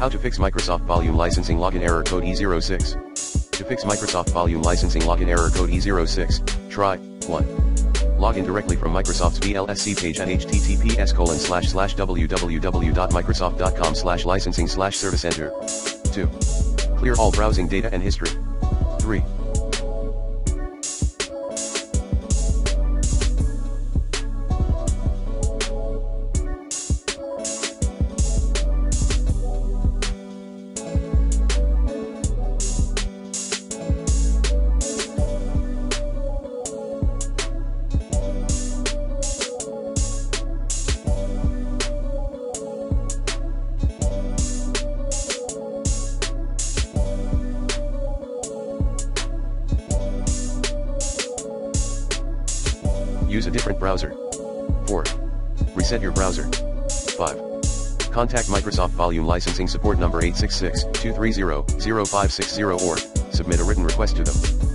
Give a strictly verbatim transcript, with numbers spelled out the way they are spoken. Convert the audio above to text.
How to fix Microsoft Volume Licensing Login Error Code E zero six. To fix Microsoft Volume Licensing Login Error Code E zero six, try one. Log in directly from Microsoft's V L S C page at https colon slash slash www.microsoft.com slash licensing slash service enter. two. Clear all browsing data and history. three. Use a different browser. four. Reset your browser. five. Contact Microsoft Volume Licensing Support number eight six six, two three zero, zero five six zero or submit a written request to them.